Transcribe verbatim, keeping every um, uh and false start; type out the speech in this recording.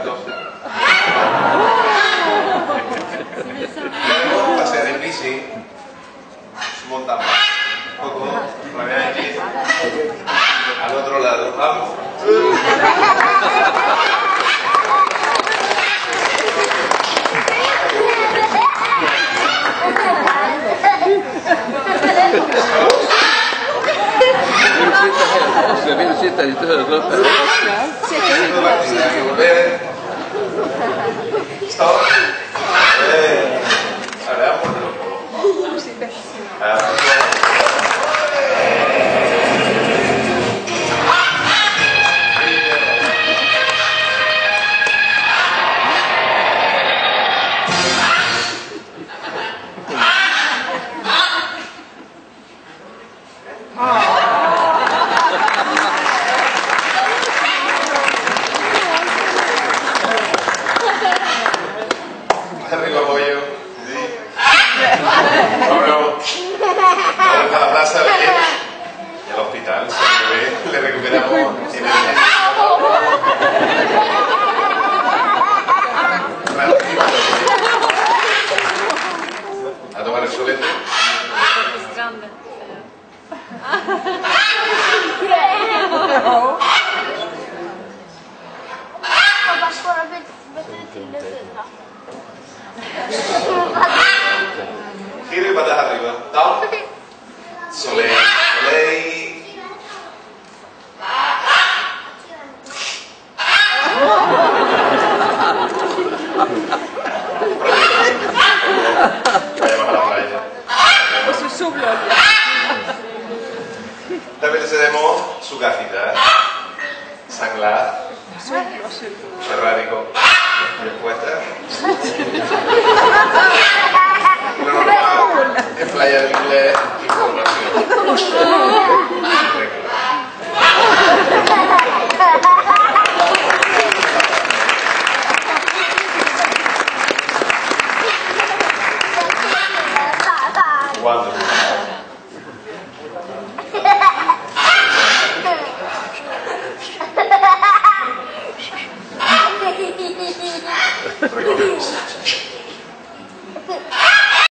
catorce. Luego pasear en bici, mountain bike. Un poco, para aquí, al otro lado. Vamos. Se viene siesta y todo, ¿no? Hay que volver. Stop. Eh, ahora vamos. Ahora. Arriba pollo. Sí. Ahora vamos a la plaza de y al hospital. Si le recuperamos. A tomar el solete. Giro y patas arriba. Down. Soleil. Soleil. Vayamos a la playa. También le cedemos su gafita. Sanglar. Ferrarico. Bien puesta. Lo normal es playa de inglés, información. Cuando